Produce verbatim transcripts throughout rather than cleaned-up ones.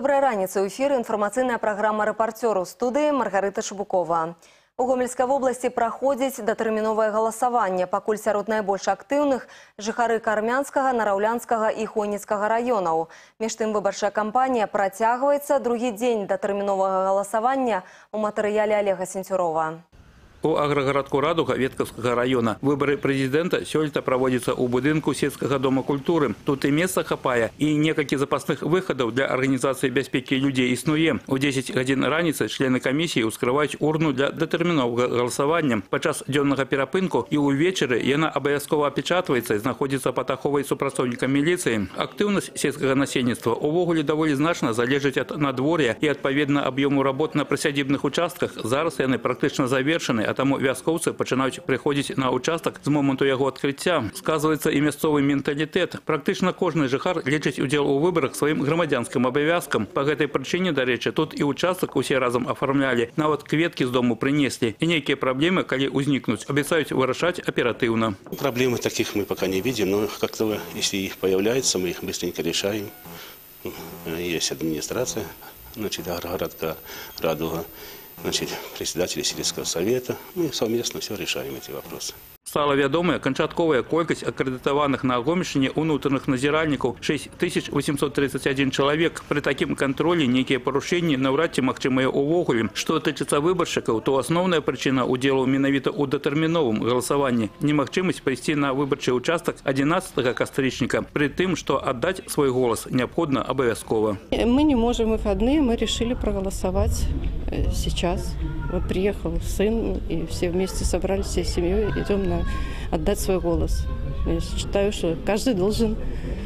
Добрая раніца. У эфире информационная программа «Репортер». У студии Маргарита Шабукова. У Гомельской области проходит датэрміновае галасаванне. Пакуль сярод найбольш актыўных жыхары Кармянскага, Нараўлянскага и Хойніцкага районаў. Між тым выбарчая кампанія працягваецца. Другі дзень датэрміновага галасавання у матэрыяле Олега Сенцюрова. У аграгарадку Радуга Веткаўскага района выборы президента сёлета проводятся у будынку сельскага дома культуры. Тут и места хапае, и некалькі запасных выходов для организации бяспекі людей існуе. У десять гадзін раніцы члены камісіі ускрываюць урну для датэрміновага галасавання. Падчас дзённага перапынку и увечары яна абавязкова апечатваецца и знаходзіцца пад аховай супрацоўнікам міліцыі. Актыўнасць сельскага насельніцтва увогуле даволі значна залежыць ад надвор'я и адпаведна аб'ёму работ на прысядзібных участках. Зараз яны практычна завершаны, а таму вяскоўцы пачынаюць прыходзіць на участак з моманту яго адкрыцця. Сказываецца і мясцовы менталітэт. Практычна кожны жыхар лічыць удзел у выбарах сваім грамадзянскім абавязкам. Па гэтай прычыне, дарэчы, тут і участак усе разам афармлялі, нават кветкі з дому прынеслі. І нейкія праблемы, калі ўзнікнуць, абяцаюць вырашаць аператыўна. Проблемы таких мы пока не видим, но как-то, если их появляется, мы их быстренько решаем. Есть администрация, значит, агрогородка Радуга. Значит, председатели сельского совета. Мы совместно все решаем эти вопросы. Стала вядомая канчатковая колькасць акрэдытаваных на Гомельшчыне унутраных назіральнікаў шесть тысяч восемьсот тридцать один чалавек. Пры такім кантролі нейкія парушэнні наўрад ці магчымыя ўвогуле. Што тычыцца выбаршчыкаў, то асноўная прычына ўдзелу менавіта ў датэрміновым галасаванні – немагчымасць прыйсці на выбарчы участак адзінаццатага кастрычніка, пры тым, што аддаць свой голас неабходна абавязкова. Мы не можем выходные, мы решили проголосовать сейчас. Вот приехал сын, и все вместе собрались, всей семьей, идем на отдать свой голос. Я считаю, что каждый должен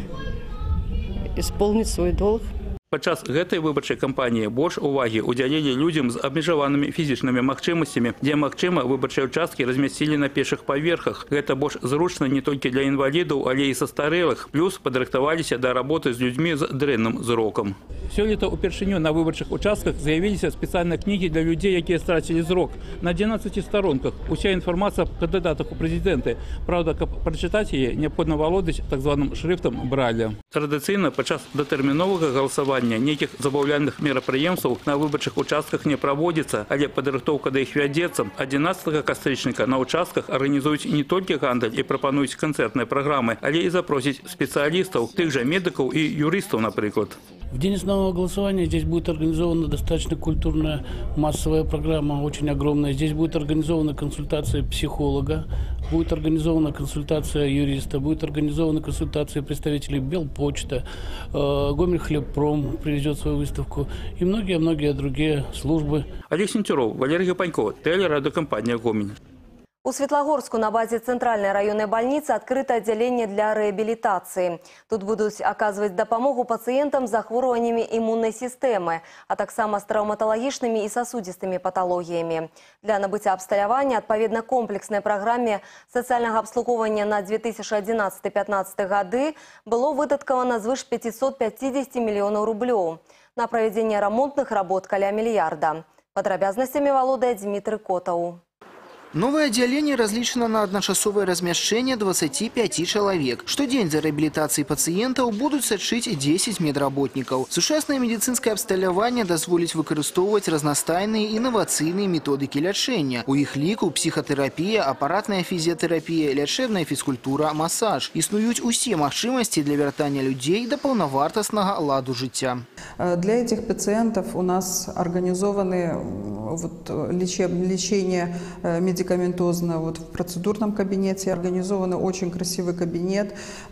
исполнить свой долг. Падчас гэтай выбарчай кампаніі больш увагі удзялілі людзям з абмежаванымі фізічнымі магчымасцямі, дзе магчыма выбарчыя ўчасткі размясцілі на пешых паверхах. Гэта больш зручна не толькі для інвалідаў, але і састарэлых. Плюс падрыхтаваліся да работы з людзьмі з дрэнным зрокам. Сёлета упершыню на выбарчых участках з'явіліся спецыяльныя кнігі для людзей, якія страцілі зрок. На адзінаццаці старонках уся інфармацыя аб кандыдатах у прэзідэнты. Праўда, каб прачытаць яе, неабходна валодаць так званым шрыфтам Брайля. Традыцыйна падчас датэрміновага галасавання нейкіх забаўляльных мерапрыемстваў на выбарчых участках не праводзіцца, але падрыхтоўка да іх вядзецца. адзінаццатага кастрычніка на участках арганізуюць не толькі гандаль і прапануюць канцэртныя праграмы, але і запросіць спецыялістаў, тых жа медыкаў і юрыстаў, напрыклад. В день основного голосования здесь будет организована достаточно культурная массовая программа, очень огромная. Здесь будет организована консультация психолога, будет организована консультация юриста, будет организована консультация представителей Белпочта, Гомельхлебпром привезет свою выставку и многие-многие другие службы. Олег Сенцюров, Валерий Гапанько, телерадиокомпания «Гомель». У Светлогорску на базе Центральной районной больницы открыто отделение для реабилитации. Тут будут оказывать допомогу пациентам с захворюваниями иммунной системы, а таксама с травматологичными и сосудистыми патологиями. Для набыцця абсталявання адпаведна комплексной программе социального обслуговывания на две тысячи одиннадцатый — две тысячи пятнадцатый годы было выдаткавана звыш пятисот пятидесяти миллионов рублей. На проведение ремонтных работ каля миллиарда. Падрабязнасцямі валодае Дмитрий Котаў. Новое отделение различено на одночасовое размещение двадцати пяти человек. Штодень за реабилитацией пациентов будут сачыць десять медработников. Сучасное медицинское абсталяванне дазволіць выкарыстоўваць разнастайныя інавацыйныя методики лячэння. У іх ліку психотерапия, аппаратная физиотерапия, лячэбная физкультура, массаж. Існуюць усе магчымасці для вяртання людей до паўнавартаснага ладу жыцця. Для этих пациентов у нас организованы вот, лечеб... лечение медикаментозно вот, в процедурном кабинете. Организован очень красивый кабинет,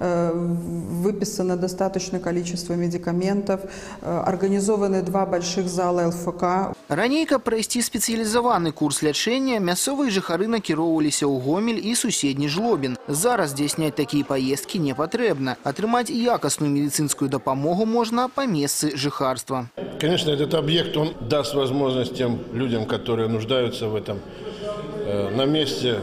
выписано достаточное количество медикаментов, организованы два больших зала эл эф ка. Раней, каб пройти специализованный курс лечения, мясовые жыхары накіроўваліся ў Гомель и суседний Жлобин. Зараз здійсняць такие поездки не потребно. Атрымаць якасную медицинскую допомогу можно по месцы жыхарства. Конечно, этот объект он даст возможность тем людям, которые нуждаются в этом, на месте,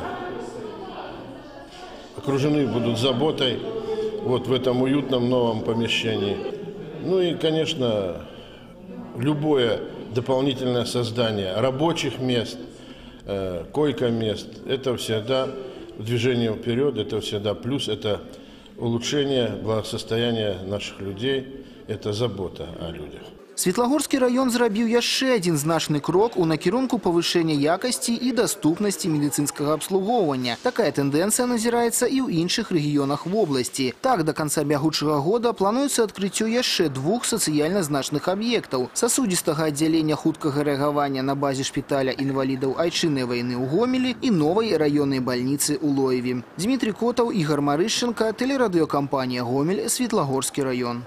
окружены будут заботой вот в этом уютном новом помещении. Ну и, конечно, любое дополнительное создание рабочих мест, койко-мест, это всегда движение вперед, это всегда плюс, это улучшение благосостояния наших людей, это забота о людях. Светлагорскі раён зрабіў яшчэ адзін значны крок у накірунку павышэння якасці і даступнасці медыцынскага абслугоўвання. Такая тэндэнцыя назіраецца і ў іншых рэгіёнах вобласці. Так, да канца бягучага года плануецца адкрыццё яшчэ двух сацыяльна значных аб'ектаў: сасудзістага аддзялення хуткага рэагавання на базе шпіталя інвалідаў айчыннай вайны ў Гомелі і новай раённай бальніцы ў Лоеве. Дмітрий Котаў, Ігор Марышченко, тэлерадыёкампанія «Гомель», Светлагорскі раён.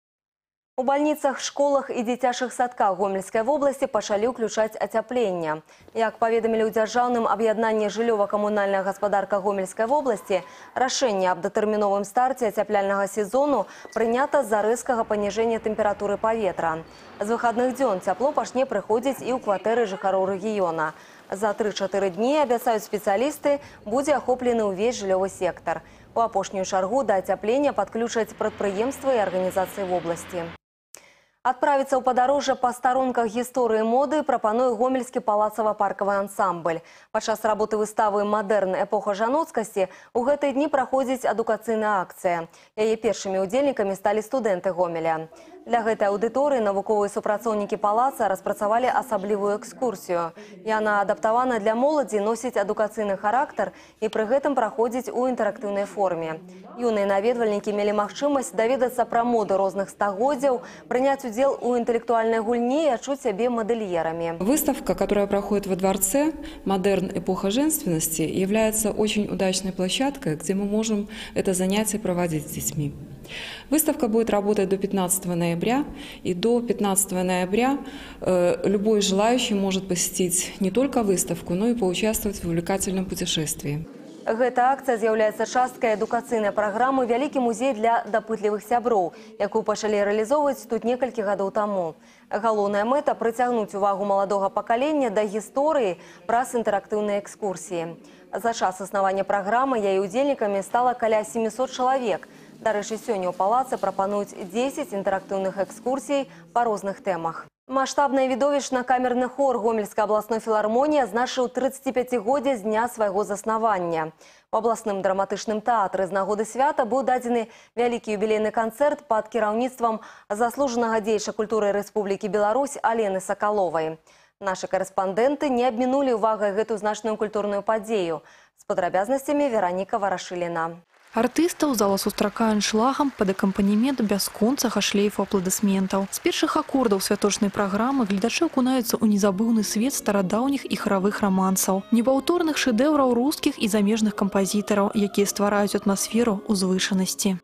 У больницах, школах и дзіцячых садках Гомельской области пачалі ўключаць ацяпленне. Як паведамілі ў дзяржаўным аб'яднанні жыллёва-камунальная гаспадарка Гомельской области, рашэнне аб датэрміновым старце ацяпляльнага сезону прынята з-за рэзкага паніжэння тэмпературы паветра. З выхадных дзён цяпло пачне прыходзіць і ў кватэры жыхароў рэгіёна. За тры-чатыры дні, абяцаюць спецыялісты, будзе ахоплены ўвесь жыллёвы сектар. У апошнюю чаргу да ацяплення падключаць прадпрыемствы і арганізацыі вобласці. Адправіцца ў падарожжа па старонках гісторыі моды прапануе гомельскі палацава-паркавы ансамбль. Падчас работы выставы «Мадэрн. Эпоха жаноцкасці» у гэтыя дні праходзіць адукацыйная акцыя. Яе першымі ўдзельнікамі сталі студэнты Гомеля. Для гэтай аўдыторыі навуковыя супрацоўнікі палаца распрацавалі асаблівую экскурсію. Яна адаптавана для моладзі, носіць адукацыйны характар і пры гэтым праходзіць у інтэрактыўнай форме. Юныя наведвальнікі мелі магчымасць даведацца пра моду розных стагоддзяў, прыняць удзел у интеллектуальной гульне и отчуть себе модельерами. Выставка, которая проходит во дворце «Модерн. Эпоха женственности», является очень удачной площадкой, где мы можем это занятие проводить с детьми. Выставка будет работать до пятнадцатого ноября, и до пятнадцатого ноября э, любой желающий может посетить не только выставку, но и поучаствовать в увлекательном путешествии. Гэта акцыя з'яўляецца часткай адукацыйнай праграмы «Вялікі музей для дапытлівых сяброў», якую пачалі рэалізоўваць тут некалькі гадоў таму. Галоўная мэта – прыцягнуць увагу маладога пакалення да гісторыі праз інтэрактыўныя экскурсіі. За час існавання праграмы яе ўдзельнікамі стала каля сямісот чалавек. Дарэчы, сёння ў палацы прапануюць дзесяць інтэрактыўных экскурсій па розных тэмах. Маштабны і відовішчны камерны хор Гомельскай абласной філармоніі адзначыў трыццаціпяцігоддзе з дня свайго заснавання. У абласным драматычным тэатры з нагоды свята быў дадзены вялікі юбілейны канцэрт пад кіраўніцтвам заслужанага дзеяча культуры Рэспублікі Беларусь Алены Сакаловай. Нашы карэспандэнты не абмінулі увагай гэтую значную культурную падзею. З падрабязнасцямі Вераніка Варашыліна. Артыстаў зала сустракае аншлагам пад акампанемент бясконцага шлейфу апладысментаў. З першых акордаў святочнай праграмы гледачы акунаюцца ў незабыўны свет старадаўніх і харавых рамансаў, непаўторных шэдэўраў рускіх і замежных кампазітараў, якія ствараюць атмасферу узвышанасці.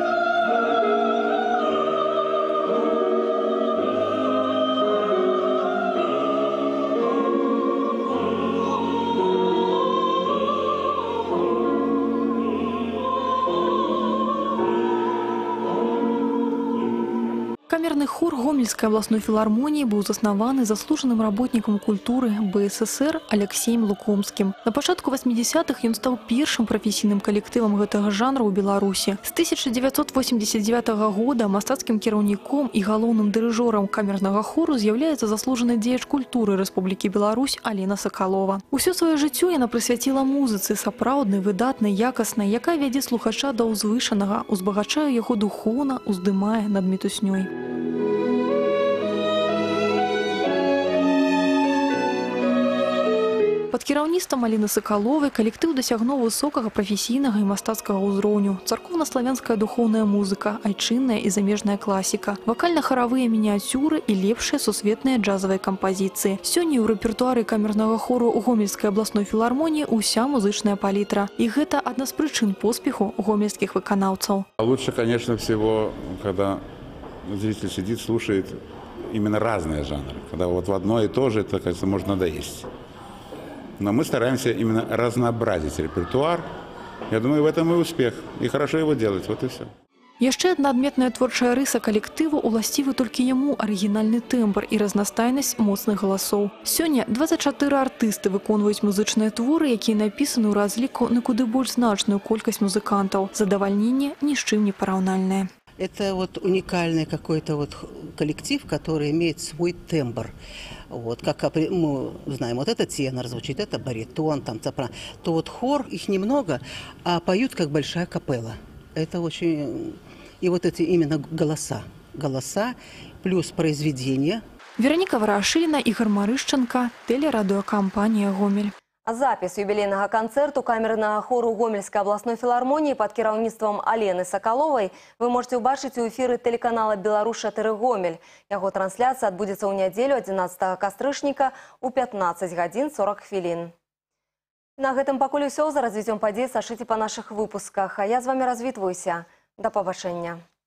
Камерны хор Гомельской абласной філармоніі быў заснаваны заслужаным работнікам культуры Бэ Эс Эс Эр Алексеем Лукомскім. На пачатку васьмідзесятых ён стаў першым прафесійным калектывам гэтага жанру ў Беларусі. З тысяча дзевяцьсот восемьдесят девятого года мастацкім кіраўніком і галоўным дырыжорам камернага хору з'яўляецца заслужаны дзеяч культуры Рэспублікі Беларусь Алена Сакалова. Усё сваё жыццё яна прысвяціла музыцы, сапраўднай, выдатнай, якаснай, якая вядзе слухача да ўзвышанага, узбагачае яго духоўна, уздымае над мітуснёй. Пад кіраўніцтвам Алены Сакаловай калектыў дасягнуў высокага прафесійнага і мастацкага ўзроўню. Царкоўна-славянская духоўная музыка, айчынная і замежная класіка, вакальна-харавыя мініяцюры і лепшыя сусветныя джазавыя кампазіцыі. Сёння ў рэпертуары камернага хору Гомельскай абласной філармоніі ўся музычная палітра. І гэта адна з прычын поспеху гомельскіх выканаўцаў. Лучше, конечно, всего, когда зритель сидит, слушает именно разные жанры. Когда вот в одно и то же, это, кажется, можно надоесть. Но мы стараемся именно разнообразить репертуар. Я думаю, в этом и успех. И хорошо его делать. Вот и все. Яшчэ адна адметная творчая рыса калектыву уласцівы толькі яму арыгінальны тэмбр і разнастайнасць моцных галасоў. Сёння дваццаць чатыры артысты выконваюць музычныя творы, якія напісаны ў разліку на куды больш значную колькасць музыкантаў. Задавальненне ні з чым не параўнальнае. Это вот уникальный какой-то вот коллектив, который имеет свой тембр. Вот, как мы знаем, вот это тенор звучит, это баритон, там сопрано. То вот хор, их немного, а поют как большая капелла. Это очень... И вот эти именно голоса. голоса, плюс произведения. Вероніка Варашыліна, Ігор Марышченко, телерадыёкампанія «Гомель». Запіс юбілейнага канцэрту камернага хору Гомельскай абласной філармоніі пад кіраўніцтвам Алены Сакаловай вы можете ўбачыць у эфіры тэлеканала «Беларусь чатыры Гомель». Яго трансляцыя адбудзецца ў нядзелю адзінаццатага кастрычніка ў пятнаццаць гадзін сорок хвілін. На гэтым пакуль усё. За развіццём падзей сачыце па нашых выпусках. А я з вами развітваюся. Да пабачэння.